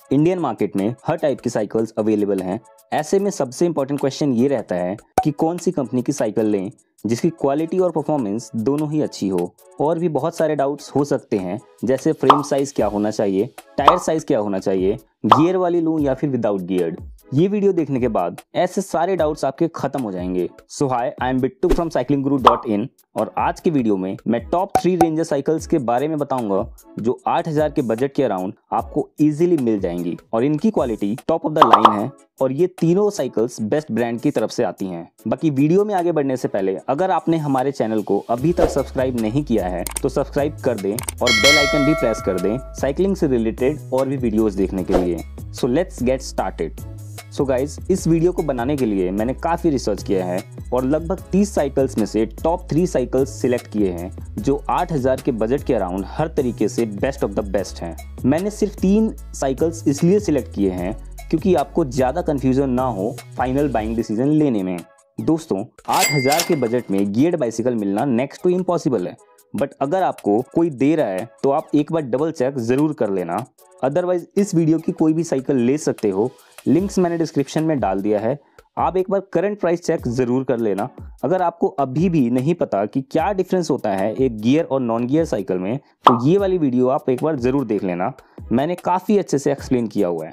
Indian market में हर type की साइकिल्स अवेलेबल हैं। ऐसे में सबसे इंपॉर्टेंट क्वेश्चन ये रहता है कि कौन सी कंपनी की साइकिल लें जिसकी क्वालिटी और परफॉर्मेंस दोनों ही अच्छी हो। और भी बहुत सारे डाउट्स हो सकते हैं, जैसे फ्रेम साइज क्या होना चाहिए, टायर साइज क्या होना चाहिए, गियर वाली लूं या फिर विदाउट गियर्ड। ये वीडियो देखने के बाद ऐसे सारे डाउट्स आपके खत्म हो जाएंगे। So hi, I am Bittu from cyclingguru.in और आज के वीडियो में मैं टॉप 3 रेंजर साइकिल्स के बारे में बताऊंगा जो 8000 के बजट के अराउंड आपको इजीली मिल जाएंगी और इनकी quality top of the line है और ये तीनों साइकिल्स बेस्ट ब्रांड की तरफ से आती हैं। बाकी वीडियो में आगे बढ़ने से पहले अगर आपने हमारे चैनल को अभी तक सब्सक्राइब नहीं किया है तो सब्सक्राइब कर दें और बेल आइकन भी प्रेस कर दें साइकिलिंग से रिलेटेड और भी वीडियोस देखने के लिए। So let's get started. So guys, इस वीडियो को बनाने के लिए मैंने काफ़ी रिसर्च किया है और लगभग 30 साइकिल्स में से टॉप 3 साइकिल्स सिलेक्ट किए हैं जो 8000 के बजट के अराउंड हर तरीके से बेस्ट ऑफ द बेस्ट हैं। मैंने सिर्फ 3 साइकिल्स इसलिए सिलेक्ट किए हैं क्योंकि आपको ज़्यादा कन्फ्यूजन ना हो फाइनल बाइंग डिसीजन लेने में। दोस्तों, 8000 के बजट में गियर्ड बाइसिकल मिलना नेक्स्ट टू इम्पॉसिबल है, बट अगर आपको कोई दे रहा है तो आप एक बार डबल चेक ज़रूर कर लेना। अदरवाइज इस वीडियो की कोई भी साइकिल ले सकते हो, लिंक्स मैंने डिस्क्रिप्शन में डाल दिया है। आप एक बार करंट प्राइस चेक ज़रूर कर लेना। अगर आपको अभी भी नहीं पता कि क्या डिफरेंस होता है एक गियर और नॉन गियर साइकिल में, तो ये वाली वीडियो आप एक बार ज़रूर देख लेना, मैंने काफ़ी अच्छे से एक्सप्लेन किया हुआ है।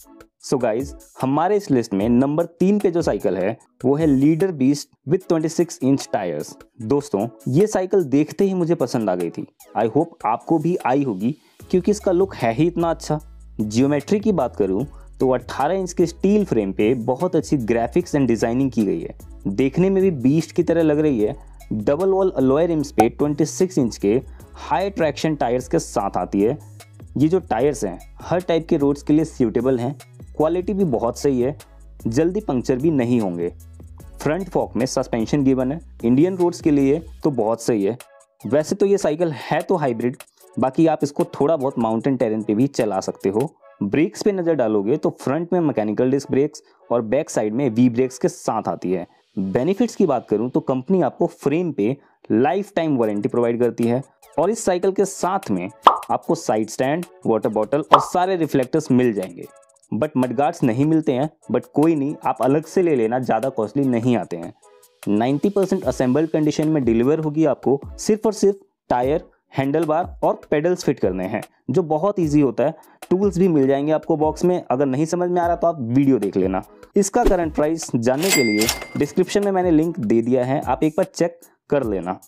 सो गाइज, हमारे इस लिस्ट में नंबर 3 पे जो साइकिल है वो है leader beast with 26 inch tyres. दोस्तों, ये साइकिल देखते ही मुझे पसंद आ गई थी। आई होप आपको भी आई होगी क्योंकि इसका लुक है ही इतना अच्छा। जियोमेट्री की बात करूं तो 18 इंच के स्टील फ्रेम पे बहुत अच्छी ग्राफिक्स एंड डिजाइनिंग की गई है, देखने में भी बीस्ट की तरह लग रही है। डबल वॉल अलॉय रिम्स पे 26 इंच के हाई ट्रैक्शन टायर्स के साथ आती है। ये जो टायर्स हैं हर टाइप के रोड्स के लिए सूटेबल हैं, क्वालिटी भी बहुत सही है, जल्दी पंक्चर भी नहीं होंगे। फ्रंट फॉक में सस्पेंशन गिवन है, इंडियन रोड्स के लिए तो बहुत सही है। वैसे तो ये साइकिल है तो हाइब्रिड, बाकी आप इसको थोड़ा बहुत माउंटेन टेरेन पे भी चला सकते हो। ब्रेक्स पे नज़र डालोगे तो फ्रंट में मैकेनिकल डिस्क ब्रेक्स और बैक साइड में वी ब्रेक्स के साथ आती है। बेनिफिट्स की बात करूं तो कंपनी आपको फ्रेम पे लाइफ टाइम वारंटी प्रोवाइड करती है और इस साइकिल के साथ में आपको साइड स्टैंड, वाटर बॉटल और सारे रिफ्लेक्टर्स मिल जाएंगे। बट मडगार्ड्स नहीं मिलते हैं, बट कोई नहीं, आप अलग से ले लेना, ज़्यादा कॉस्टली नहीं आते हैं। 90% असेंबल्ड कंडीशन में डिलीवर होगी आपको। सिर्फ और सिर्फ टायर, हैंडल बार और पेडल्स फिट करने हैं, जो बहुत इजी होता है। टूल्स भी मिल जाएंगे आपको बॉक्स में। अगर नहीं समझ में आ रहा तो आप वीडियो देख लेना। इसका करंट प्राइस जानने के लिए डिस्क्रिप्शन में मैंने लिंक दे दिया है, आप एक बार चेक कर लेना।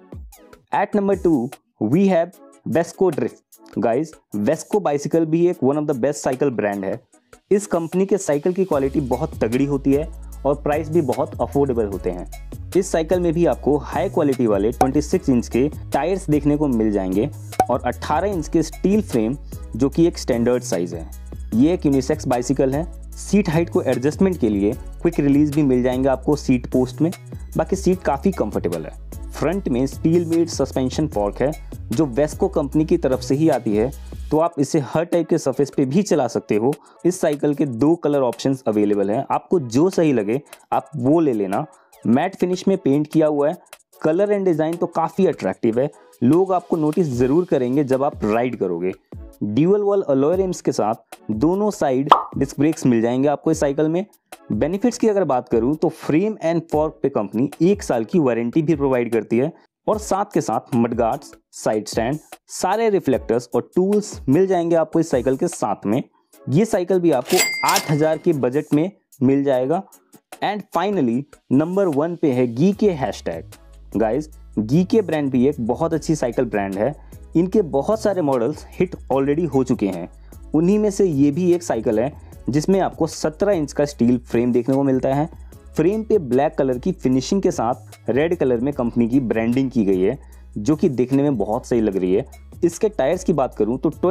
At number 2 we have Vesco drift. Guys, Vesco bicycle भी एक one of the best cycle brand है। इस कंपनी के साइकिल की क्वालिटी बहुत तगड़ी होती है और प्राइस भी बहुत अफोर्डेबल होते हैं। इस साइकिल में भी आपको हाई क्वालिटी वाले 26 इंच के टायर्स देखने को मिल जाएंगे और 18 इंच के स्टील फ्रेम, जो कि एक स्टैंडर्ड साइज है। ये एक यूनिसेक्स बाइसिकल है। सीट हाइट को एडजस्टमेंट के लिए क्विक रिलीज भी मिल जाएंगे आपको सीट पोस्ट में। बाकी सीट काफ़ी कंफर्टेबल है। फ्रंट में स्टील मेड सस्पेंशन फॉर्क है जो वेस्को कंपनी की तरफ से ही आती है, तो आप इसे हर टाइप के सरफेस पे भी चला सकते हो। इस साइकिल के 2 कलर ऑप्शंस अवेलेबल हैं, आपको जो सही लगे आप वो ले लेना। मैट फिनिश में पेंट किया हुआ है। कलर एंड डिज़ाइन तो काफ़ी अट्रैक्टिव है, लोग आपको नोटिस ज़रूर करेंगे जब आप राइड करोगे। ड्यूअल वॉल अलॉय रिम्स के साथ दोनों साइड डिस्क ब्रेक्स मिल जाएंगे आपको इस साइकिल में। बेनिफिट्स की अगर बात करूं तो फ्रेम एंड फॉर्क पे कंपनी 1 साल की वारंटी भी प्रोवाइड करती है और साथ के साथ मडगार्ड्स, साइड स्टैंड, सारे रिफ्लेक्टर्स और टूल्स मिल जाएंगे आपको इस साइकिल के साथ में। ये साइकिल भी आपको 8000 के बजट में मिल जाएगा। एंड फाइनली नंबर 1 पे है GK hashtag. Guys, GK brand भी एक बहुत अच्छी साइकिल ब्रांड है। इनके बहुत सारे मॉडल्स हिट ऑलरेडी हो चुके हैं। उन्हीं में से ये भी एक साइकिल है जिसमें आपको 17 इंच का स्टील फ्रेम देखने को मिलता है। फ्रेम पे ब्लैक कलर की फिनिशिंग के साथ रेड कलर में कंपनी की ब्रांडिंग की गई है, जो कि देखने में बहुत सही लग रही है। इसके टायर्स की बात करूं तो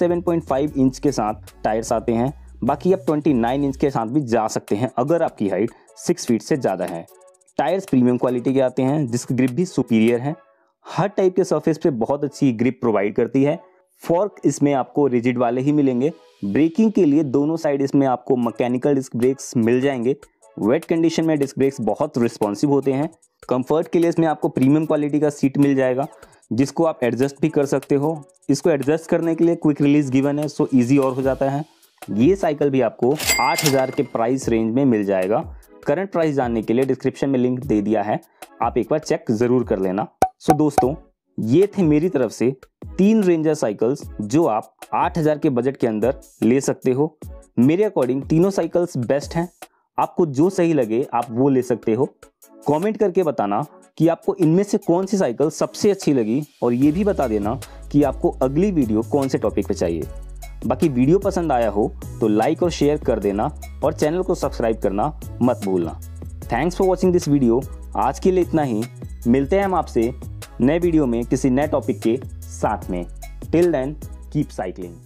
27.5 इंच के साथ टायर्स आते हैं। बाकी आप 29 इंच के साथ भी जा सकते हैं अगर आपकी हाइट 6 फीट से ज़्यादा है। टायर्स प्रीमियम क्वालिटी के आते हैं जिसकी ग्रिप भी सुपीरियर है। हर टाइप के सरफेस पे बहुत अच्छी ग्रिप प्रोवाइड करती है। फॉर्क इसमें आपको रिजिड वाले ही मिलेंगे। ब्रेकिंग के लिए दोनों साइड इसमें आपको मैकेनिकल डिस्क ब्रेक्स मिल जाएंगे। वेट कंडीशन में डिस्क ब्रेक्स बहुत रिस्पॉन्सिव होते हैं। कंफर्ट के लिए इसमें आपको प्रीमियम क्वालिटी का सीट मिल जाएगा जिसको आप एडजस्ट भी कर सकते हो। इसको एडजस्ट करने के लिए क्विक रिलीज गिवन है, सो ईजी और हो जाता है। ये साइकिल भी आपको 8,000 के प्राइस रेंज में मिल जाएगा। करंट प्राइस जानने के लिए डिस्क्रिप्शन में लिंक दे दिया है, आप एक बार चेक जरूर कर लेना। सो दोस्तों, ये थे मेरी तरफ से 3 रेंजर साइकिल्स जो आप 8,000 के बजट के अंदर ले सकते हो। मेरे अकॉर्डिंग तीनों साइकिल्स बेस्ट हैं, आपको जो सही लगे आप वो ले सकते हो। कमेंट करके बताना कि आपको इनमें से कौन सी साइकिल सबसे अच्छी लगी, और ये भी बता देना कि आपको अगली वीडियो कौन से टॉपिक पे चाहिए। बाकी वीडियो पसंद आया हो तो लाइक और शेयर कर देना, और चैनल को सब्सक्राइब करना मत भूलना। Thanks for watching this video. आज के लिए इतना ही, मिलते हैं हम आपसे नए वीडियो में किसी नए टॉपिक के साथ में। Till then keep cycling.